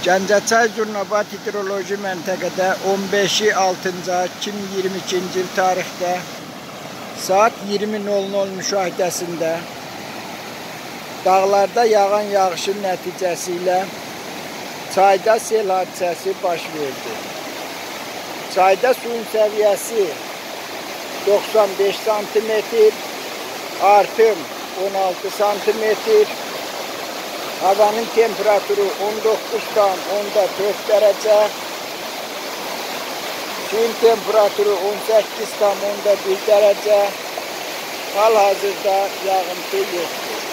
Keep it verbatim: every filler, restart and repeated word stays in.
Gəncəçay Zurnabat Hidroloji məntəqədə on beşi altıncı ay iki min iyirmi ikinci il tarixdə saat iyirmi nol nol müşahidəsində dağlarda yağan yağışın nəticəsi ilə çayda sel hadisəsi baş verdi. Çayda suyun səviyyəsi doxsan beş santimetr, artım on altı santimetr, havanın temperaturu on doqquz tam onda dörd dərəcə, suyun temperaturu on səkkiz tam onda bir dərəcə, hal-hazırda yağıntı yoxdur.